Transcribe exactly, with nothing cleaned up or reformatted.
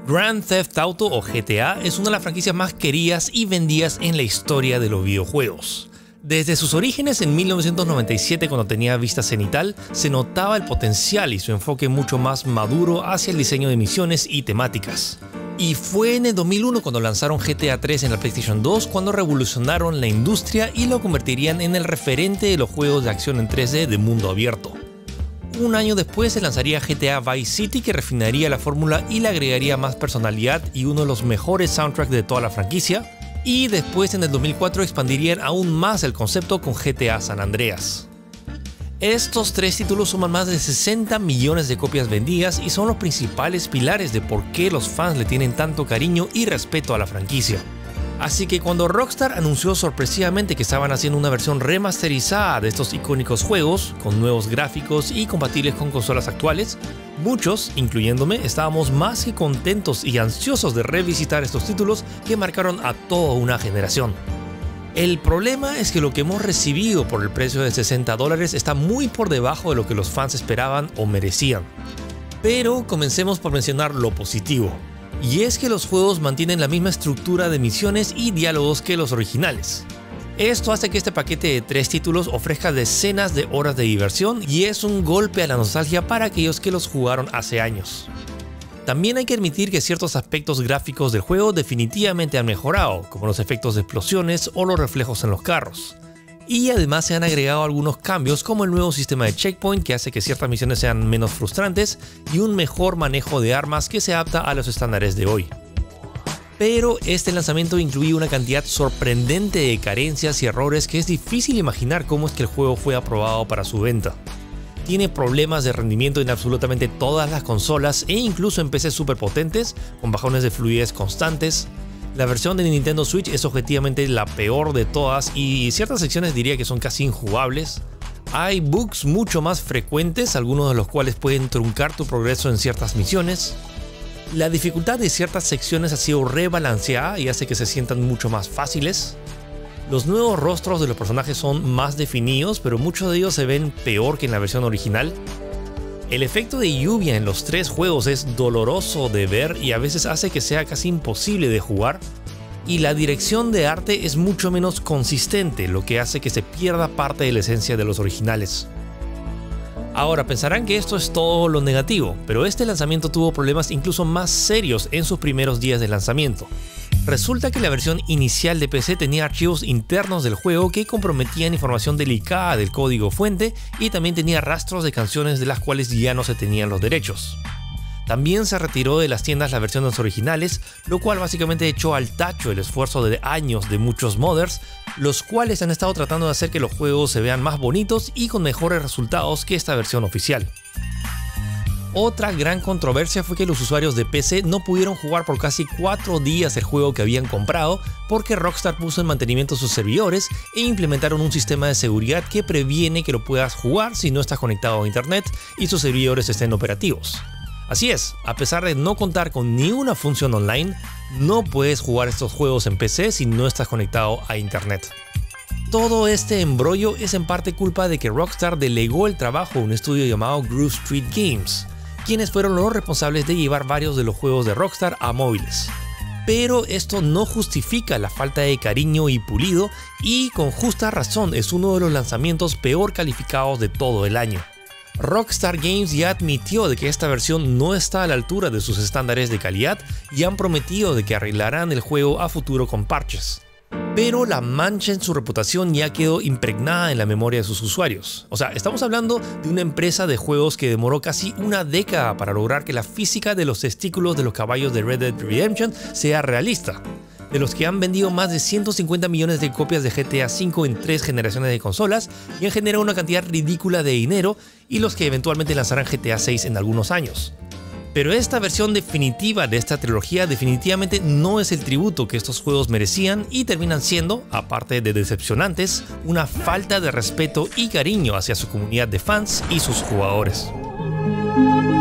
Grand Theft Auto o G T A es una de las franquicias más queridas y vendidas en la historia de los videojuegos. Desde sus orígenes en mil novecientos noventa y siete, cuando tenía vista cenital, se notaba el potencial y su enfoque mucho más maduro hacia el diseño de misiones y temáticas. Y fue en el dos mil uno cuando lanzaron G T A tres en la PlayStation dos cuando revolucionaron la industria y lo convertirían en el referente de los juegos de acción en tres D de mundo abierto. Un año después se lanzaría G T A Vice City, que refinaría la fórmula y le agregaría más personalidad y uno de los mejores soundtracks de toda la franquicia. Y después en el dos mil cuatro expandirían aún más el concepto con G T A San Andreas. Estos tres títulos suman más de sesenta millones de copias vendidas y son los principales pilares de por qué los fans le tienen tanto cariño y respeto a la franquicia. Así que cuando Rockstar anunció sorpresivamente que estaban haciendo una versión remasterizada de estos icónicos juegos, con nuevos gráficos y compatibles con consolas actuales, muchos, incluyéndome, estábamos más que contentos y ansiosos de revisitar estos títulos que marcaron a toda una generación. El problema es que lo que hemos recibido por el precio de sesenta dólares está muy por debajo de lo que los fans esperaban o merecían. Pero comencemos por mencionar lo positivo. Y es que los juegos mantienen la misma estructura de misiones y diálogos que los originales. Esto hace que este paquete de tres títulos ofrezca decenas de horas de diversión y es un golpe a la nostalgia para aquellos que los jugaron hace años. También hay que admitir que ciertos aspectos gráficos del juego definitivamente han mejorado, como los efectos de explosiones o los reflejos en los carros. Y además se han agregado algunos cambios, como el nuevo sistema de checkpoint que hace que ciertas misiones sean menos frustrantes y un mejor manejo de armas que se adapta a los estándares de hoy. Pero este lanzamiento incluía una cantidad sorprendente de carencias y errores que es difícil imaginar cómo es que el juego fue aprobado para su venta. Tiene problemas de rendimiento en absolutamente todas las consolas e incluso en P Cs superpotentes, con bajones de fluidez constantes. La versión de Nintendo Switch es objetivamente la peor de todas y ciertas secciones diría que son casi injugables. Hay bugs mucho más frecuentes, algunos de los cuales pueden truncar tu progreso en ciertas misiones. La dificultad de ciertas secciones ha sido rebalanceada y hace que se sientan mucho más fáciles. Los nuevos rostros de los personajes son más definidos, pero muchos de ellos se ven peor que en la versión original. El efecto de lluvia en los tres juegos es doloroso de ver y a veces hace que sea casi imposible de jugar. Y la dirección de arte es mucho menos consistente, lo que hace que se pierda parte de la esencia de los originales. Ahora pensarán que esto es todo lo negativo, pero este lanzamiento tuvo problemas incluso más serios en sus primeros días de lanzamiento. Resulta que la versión inicial de P C tenía archivos internos del juego que comprometían información delicada del código fuente y también tenía rastros de canciones de las cuales ya no se tenían los derechos. También se retiró de las tiendas las versiones originales, lo cual básicamente echó al tacho el esfuerzo de años de muchos modders, los cuales han estado tratando de hacer que los juegos se vean más bonitos y con mejores resultados que esta versión oficial. Otra gran controversia fue que los usuarios de P C no pudieron jugar por casi cuatro días el juego que habían comprado porque Rockstar puso en mantenimiento sus servidores e implementaron un sistema de seguridad que previene que lo puedas jugar si no estás conectado a internet y sus servidores estén operativos. Así es, a pesar de no contar con ni una función online, no puedes jugar estos juegos en P C si no estás conectado a internet. Todo este embrollo es en parte culpa de que Rockstar delegó el trabajo a un estudio llamado Groove Street Games, quienes fueron los responsables de llevar varios de los juegos de Rockstar a móviles. Pero esto no justifica la falta de cariño y pulido, y con justa razón es uno de los lanzamientos peor calificados de todo el año. Rockstar Games ya admitió de que esta versión no está a la altura de sus estándares de calidad y han prometido de que arreglarán el juego a futuro con parches. Pero la mancha en su reputación ya quedó impregnada en la memoria de sus usuarios. O sea, estamos hablando de una empresa de juegos que demoró casi una década para lograr que la física de los testículos de los caballos de Red Dead Redemption sea realista. De los que han vendido más de ciento cincuenta millones de copias de G T A cinco en tres generaciones de consolas y han generado una cantidad ridícula de dinero, y los que eventualmente lanzarán G T A seis en algunos años. Pero esta versión definitiva de esta trilogía definitivamente no es el tributo que estos juegos merecían y terminan siendo, aparte de decepcionantes, una falta de respeto y cariño hacia su comunidad de fans y sus jugadores.